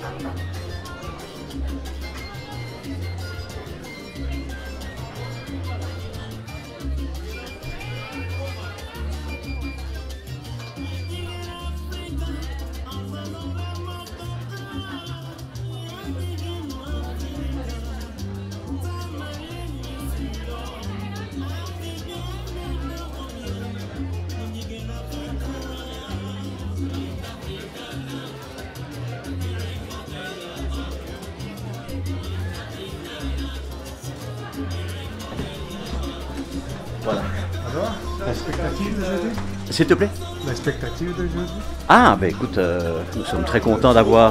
Voilà. Alors, la spectative d'aujourd'hui? S'il te plaît? La spectative d'aujourd'hui? Ah, ben écoute, nous sommes très contents d'avoir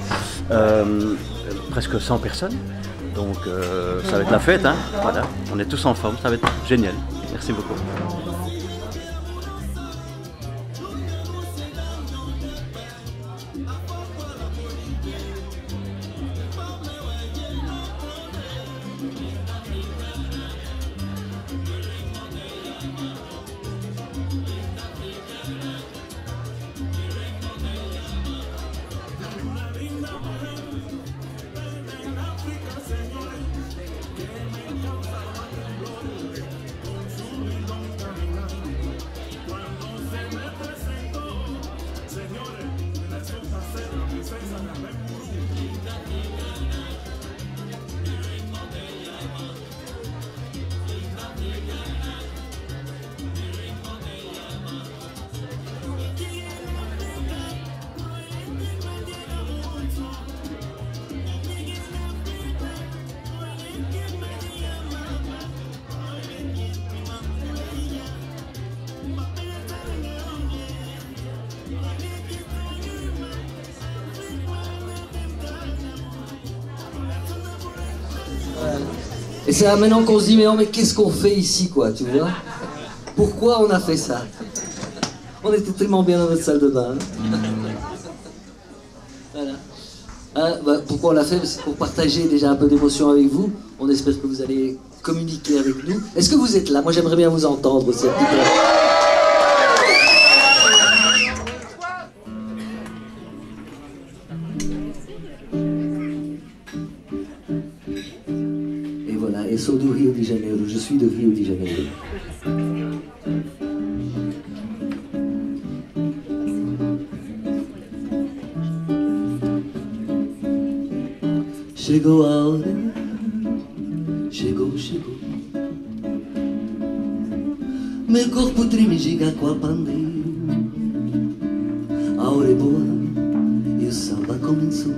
presque 100 personnes. Donc ça va être la fête, hein. Voilà, on est tous en forme, ça va être génial. Merci beaucoup. Et c'est là maintenant qu'on se dit, mais qu'est-ce qu'on fait ici, quoi, tu vois? Pourquoi on a fait ça? On était tellement bien dans notre salle de bain. Hein. Voilà. Pourquoi on l'a fait? C'est pour partager déjà un peu d'émotion avec vous. On espère que vous allez communiquer avec nous. Est-ce que vous êtes là? Moi, j'aimerais bien vous entendre aussi un petit peu. Et sou do Rio de Janeiro, je suis de Rio de Janeiro. Chegou a hora, chegou. Meu corpo treme, giga com a pandeiro. A hora é boa e o samba começou.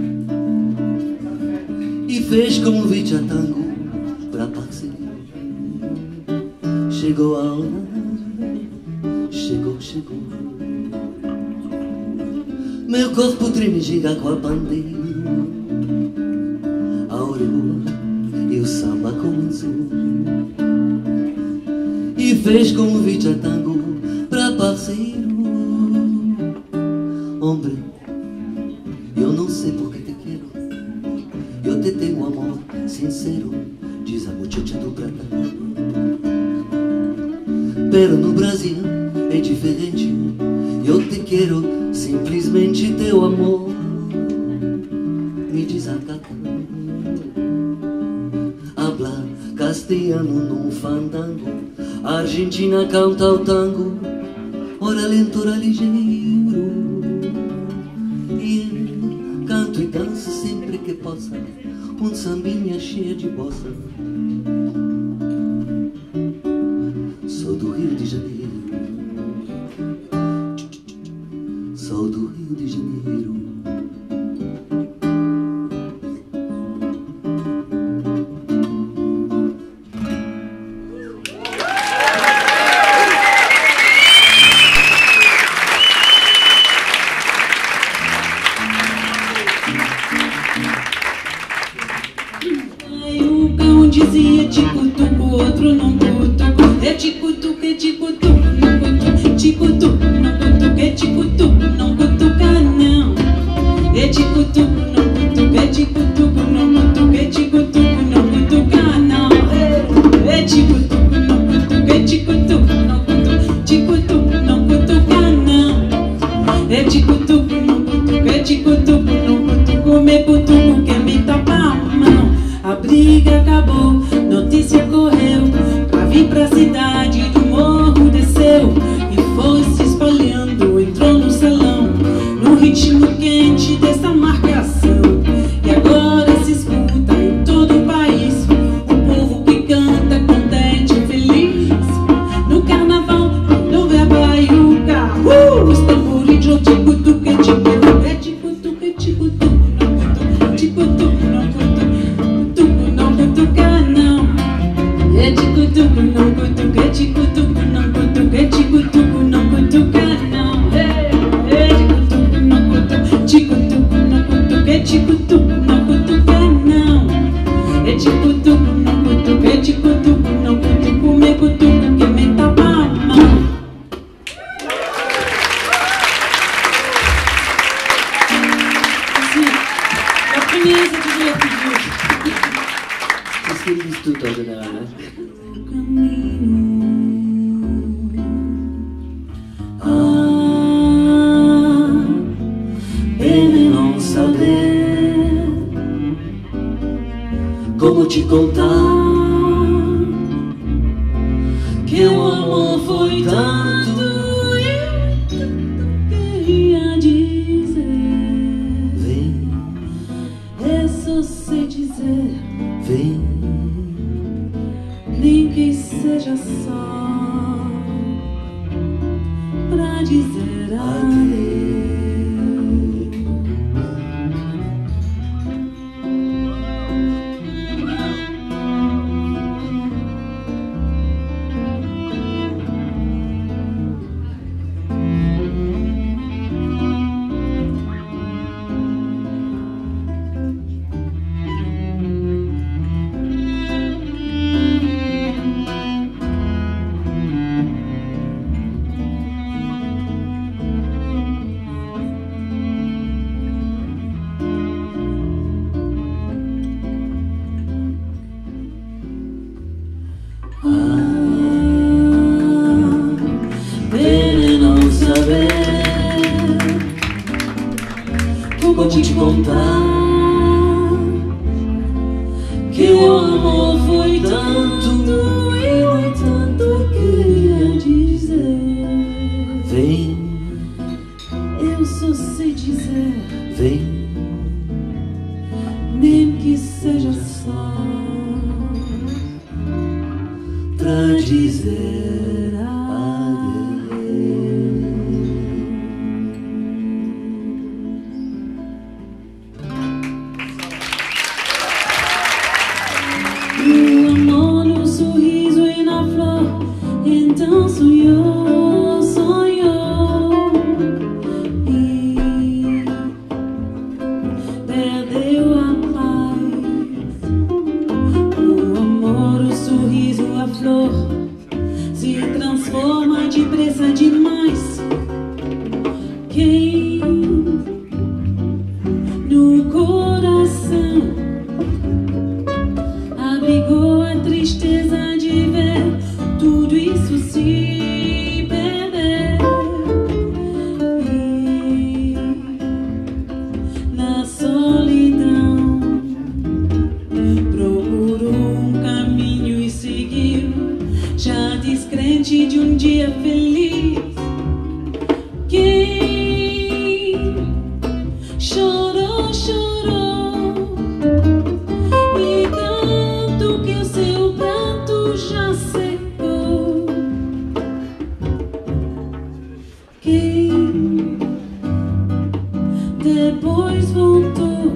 E fez convite a tango pra parceiro. Chegou a hora, chegou. Meu corpo treme, giga com a bandeira. A hora é boa e o samba começou. E fez convite a tango pra parceiro. Hombre, eu não sei por que te quero. Eu te tenho amor sincero, diz a muchacha do prata. Pero no Brasil é diferente. Eu te quero, simplesmente teu amor. Me diz a Cata. Habla castelhano num fandango. A Argentina canta o tango. Ora lento, ora ligeiro. E eu canto e danço sempre que possa. Sambinha cheia de bossa. Sou do Rio de Janeiro. Sou do Rio de Janeiro. Dizia tico-tuco, o outro não cutuco. É tico-tuco, não cutuco. Tico-tuco, não cutuco, é tico-tuco, não cutuca não. É tico-tuco, não cutuco, é tico-tuco, não cutuco, é tico-tuco, não cutuca não. É tico-tuco, não cutuco, é tico-tuco, não cutuco. Tico-tuco, não cutuca não. É tico-tuco, não cutuco, é tico-tuco, não cutuco. briga acabou, notícia correu, pra vir pra cidade do morro desceu e foi se espalhando, entrou no salão, no ritmo quente dessa marcação. E agora se escuta em todo o país o povo que canta contente e feliz. No carnaval, no Baiuca, os tambores de tico-tuque, tico-tuque, é tico-tuque, tico-tuque, tico-tuque, não cutuque, não cutuca, não. É tico-tuque, não cutuque, é tico-tuque, não cutuque, é tico-tuque, não cutuca, não. É tico-tuque, não cutuque, tico-tuque, não cutuque, é tico-tuque, não cutuca, não. É tico-tuque, não cutuque, é tico-tuque, não cutuque, me cutuque, que me tapa a mão. La première, c'est toujours la plus dure. C'est ce qu'ils disent tout en général. Bene non saber como te contar que o amor foi tanto e tanto queria dizer. Vem, É só sei dizer, vem, nem que seja só pra dizer adeus. Bene não saber como te contar que o amor foi tanto e tanto queria dizer. vem, Eu só sei dizer, vem, mesmo que seja só pra dizer o amor no sorriso e na flor. Então sonhou, sonhou e perdeu a paz. O amor, o sorriso, a flor se transforma depressa demais. Quem no coração abrigou a tristeza de ver tudo isso se perder. E na solidão procurou um caminho e seguiu, já descrente de um dia feliz. Quem chorou, chorou e tanto que o seu pranto já secou. Quem depois voltou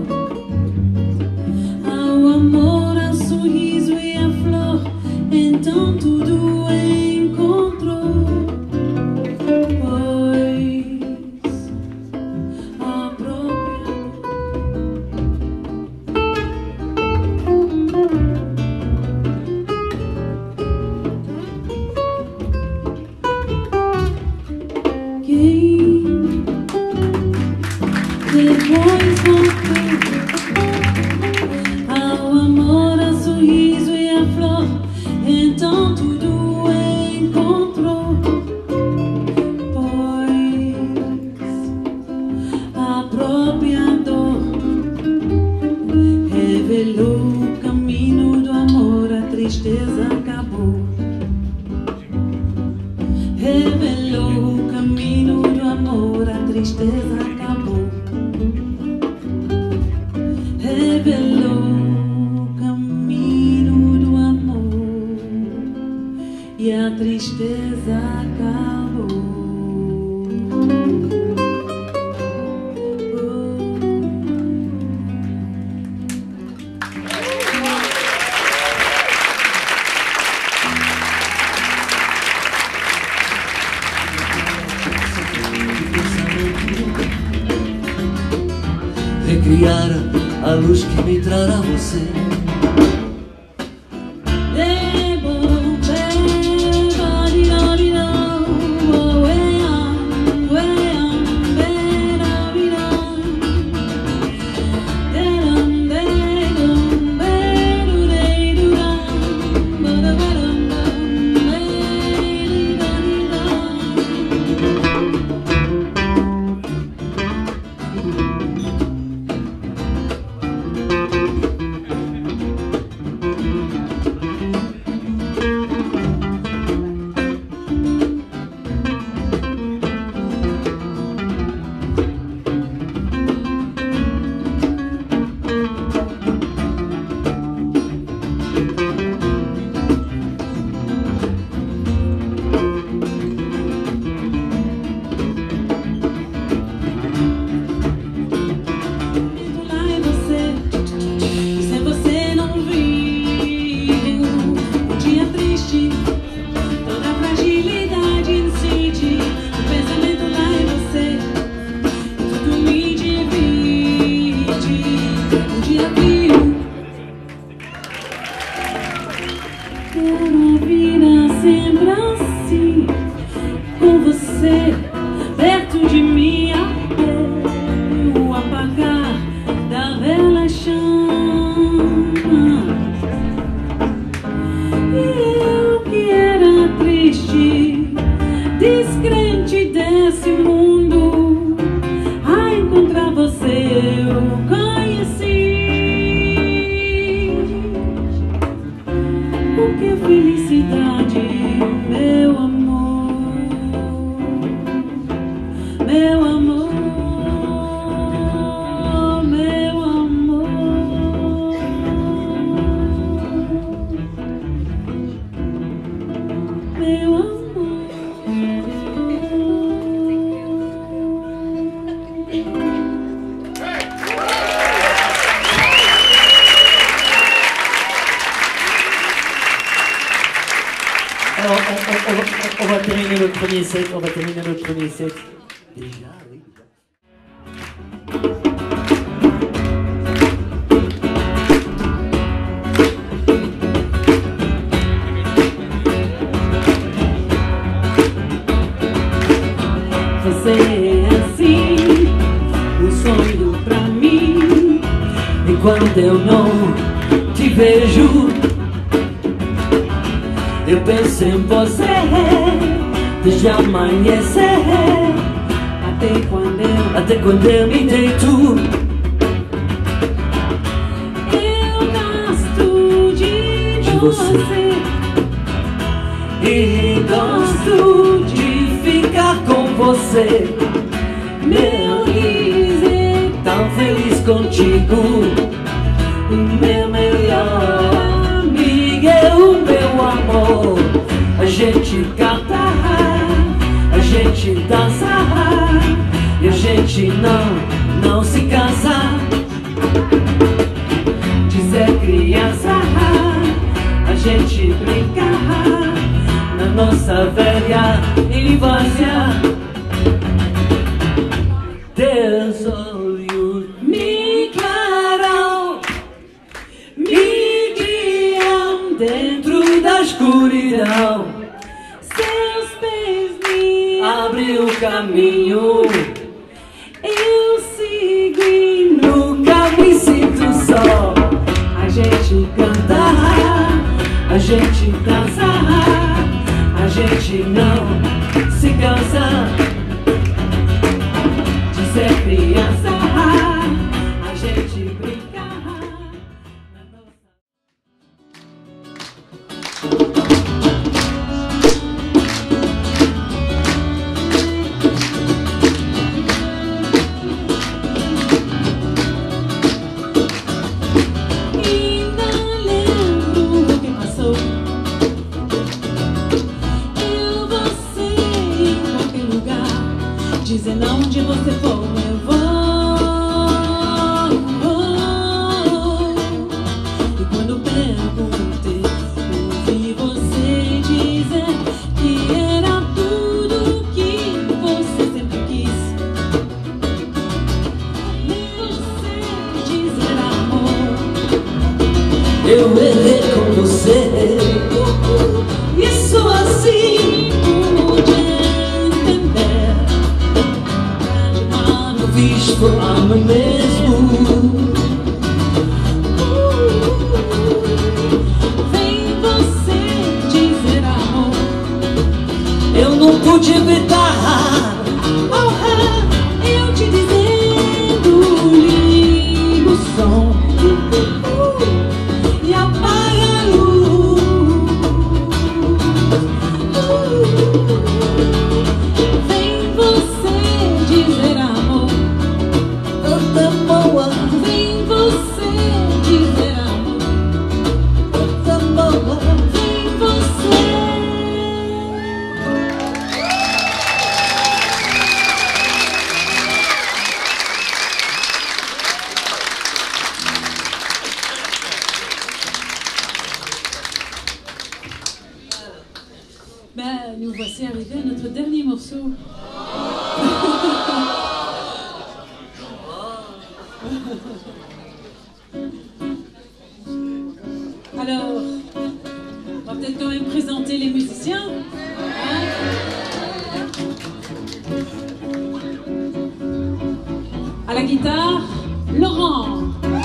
ao amor, ao sorriso e à flor, então tudo encontrou. Pois a própria quem depois voltou ao amor, ao sorriso e à flor, então tudo encontrou. Pois a própria dor revelou o caminho recriar a luz que me trará você. On va terminer le premier set, Déjà, oui. Você é assim, sonho pra mim. E quando eu não te vejo, eu penso em você desde amanhecer até quando eu me deito. Eu gosto de você e gosto de ficar com você. Meu riso, tão feliz contigo. O meu melhor amigo é o meu amor. A gente canta, a gente dança e a gente não se cansa de ser criança. A gente brinca na nossa velha infância. Teus olhos me claram, me guiam dentro da escuridão. seus pés me Abre o caminho, eu sigo e nunca me sinto só. a gente Canta, a gente dança, a gente não se cansa de ser criança. A gente brinca na nossa... Ainda lembro o que passou. eu errei com você. Isso assim pude entender. Mano, visto a mim mesmo. Vem você dizer amor. Eu não pude evitar. Eu te dizendo lindo som. E apaga a luz. Vem você dizer amor. Tanta boa, Vem você dizer amor. tanta boa. Vem você. Ben, nous voici arrivés à notre dernier morceau. Alors, on va peut-être quand même présenter les musiciens. Hein? À la guitare, Laurent.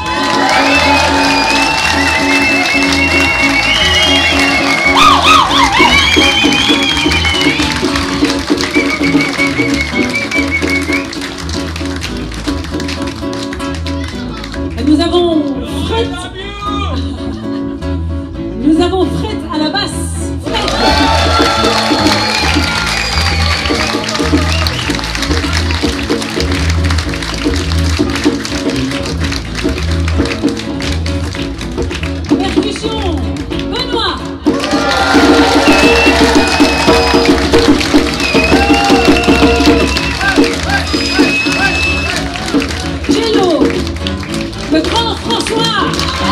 Et nous avons Fred. Nous avons Fred à la basse. Fred. Percussion, Benoît. Cello, le grand François.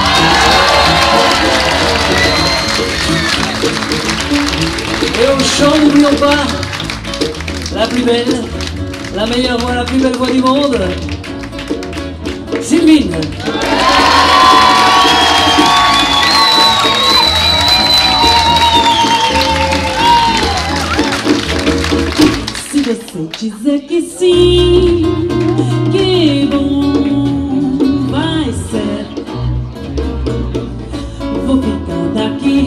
Et au chant, n'oublions pas la plus belle, la meilleure voix, la plus belle voix du monde, Sylvine. Se você dizer que sim, que bom vai ser. Vou ficar daqui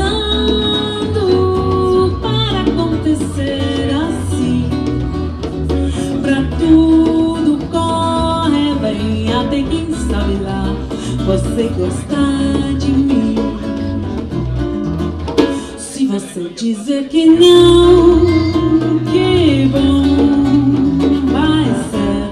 rezando para acontecer assim. Pra tudo correr bem, até quem sabe lá você gostar de mim. Se você dizer que não, que bom vai ser.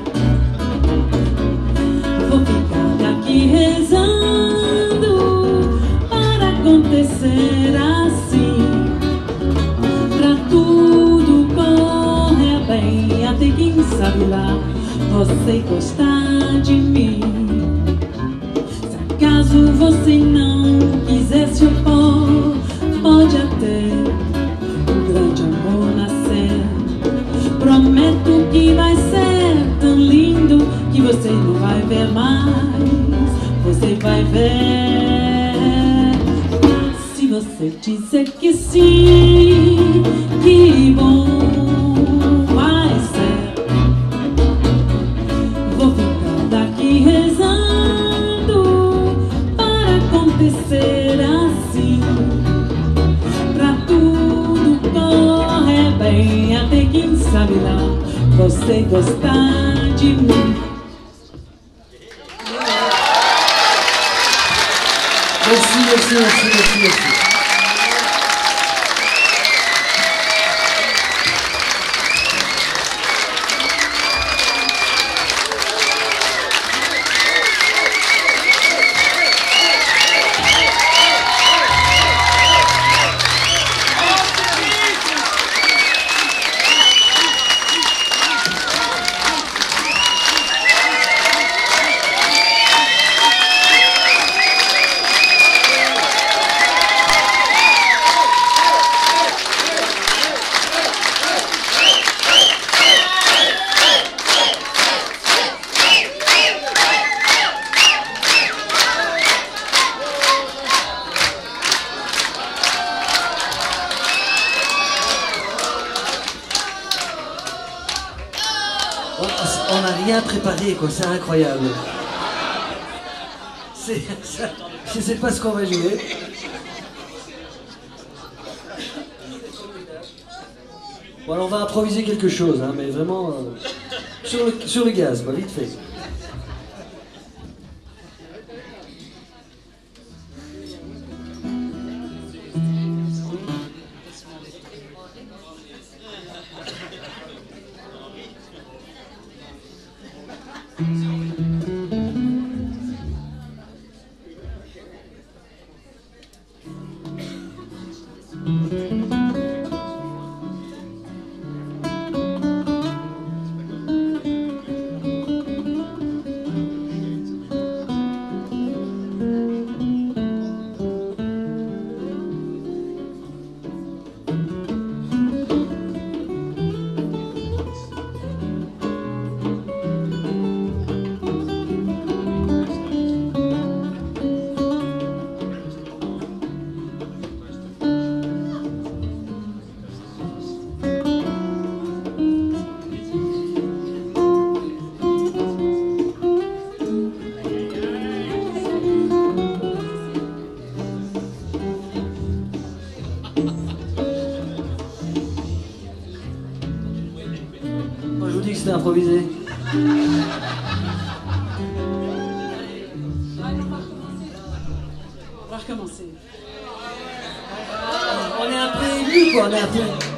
Vou ficar daqui rezando para acontecer assim. Pra tudo correr bem, até quem sabe lá você gostar de mim. Se acaso você não quiser se opor, pode até um grande amor nascer. Prometo que vai ser tão lindo que você não vai ver mais. Você vai ver. Se você dizer que sim, que bom vai ser. Vou ficar daqui rezando para acontecer assim. Pra tudo correr bem, até quem sabe lá você gostar de mim. Merci, merci, merci, merci, merci. rien préparé, quoi, c'est incroyable. Je sais pas ce qu'on va jouer. Bon, alors on va improviser quelque chose, hein, mais vraiment sur le gaz, quoi, vite fait. C'était improvisé. On va recommencer. On est un peu ému, quoi, on est un peu...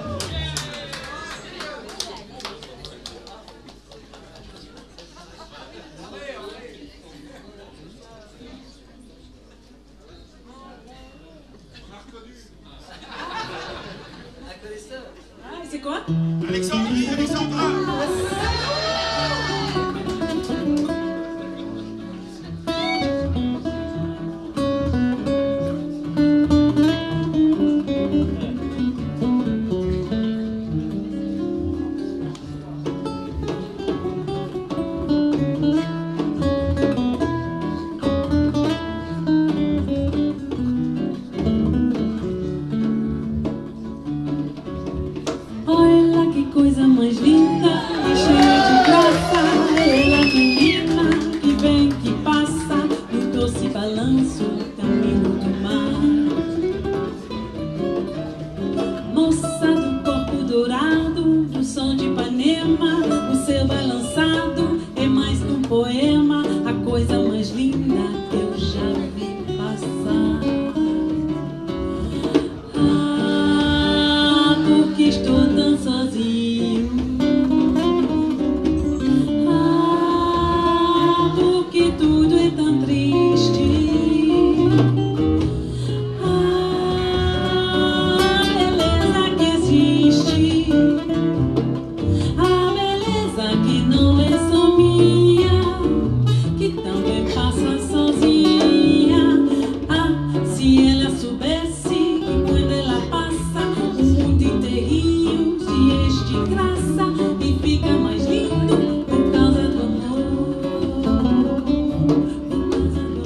Ah, c'est quoi? Alexandrie, Alexandra. Olha que coisa mais linda, cheia de graça. Ela menina que vem, que passa, no doce balanço, caminho do mar. Moça do corpo dourado, do som de Ipanema, o seu balançado é mais que um poema, a coisa mais linda que eu já vi passar. Porque estou tão sozinho. Porque tudo é tão triste. Beleza que existe. A beleza que não é só minha, que também passa sozinha. Se ela soubesse que quando ela passa, o mundo inteirinho se enche de graça e fica mais lindo por causa do amor. Por causa do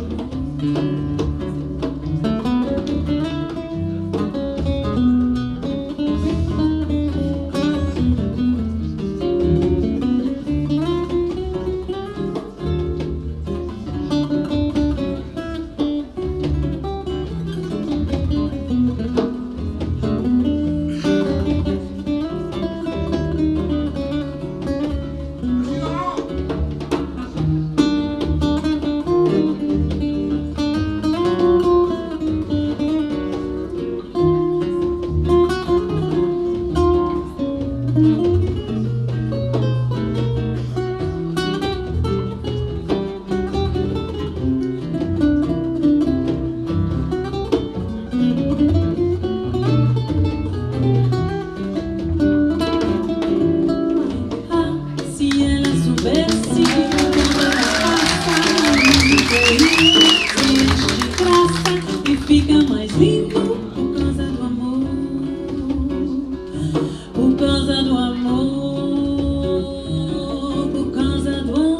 se ela soubesse quando ela passa, o mundo inteirinho se enche de graça e fica mais lindo por causa do amor. Por causa do amor. Por causa do amor.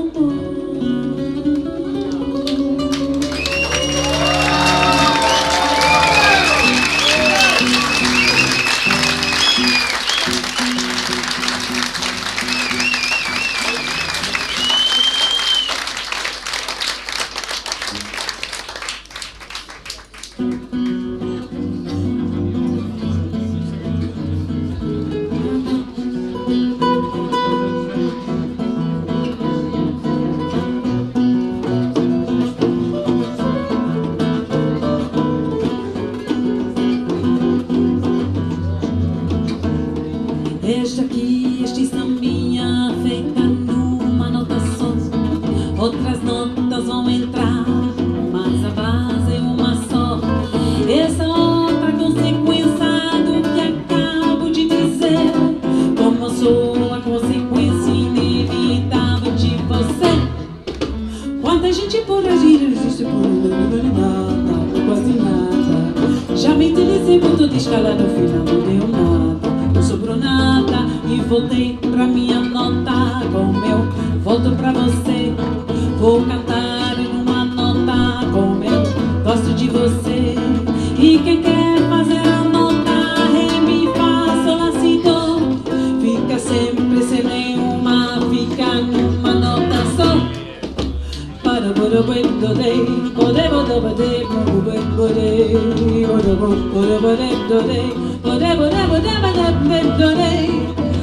por agir, existe por nada, quase nada. Já me interessei por toda escala, no final não deu nada. Não sobrou nada e voltei pra minha nota. Com meu, volto pra você. Vou cantar numa nota. Com meu, gosto de você. E quem quer fazer a nota, ré, mi, fá, sol, lá, si, do, fica sempre sem nenhuma, fica numa nota só. Para bora bora dei, bora bora bora dei, bora bora dei, bora bora bora dei, bora bora bora dei.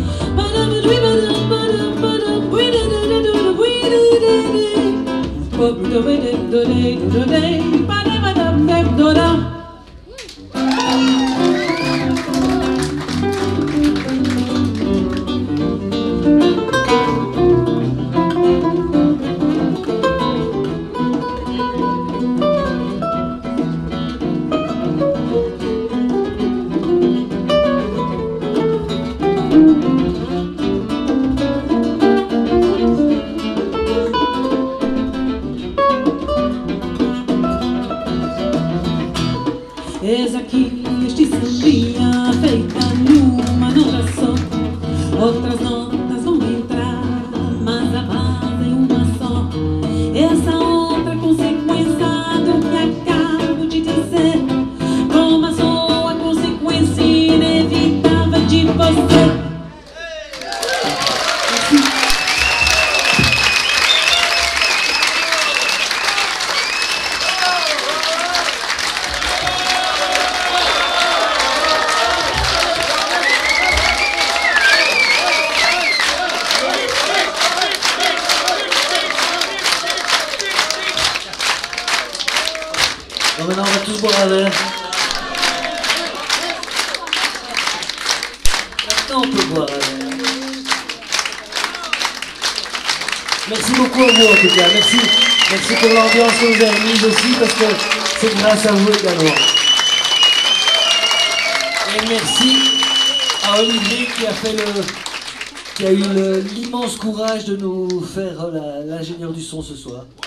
Eis aqui este sambinha feita numa nota só. Outras notas vão entrar, mas a base é uma só. Essa outra consequência do que acabo de dizer, como só a consequência inevitável de você. Bon, maintenant on va tous boire un verre. Maintenant on peut boire un verre. Merci beaucoup à vous en tout cas. Merci. Merci pour l'ambiance que vous avez mise aussi parce que c'est grâce à vous également. Et merci à Olivier qui a eu l'immense courage de nous faire l'ingénieur du son ce soir.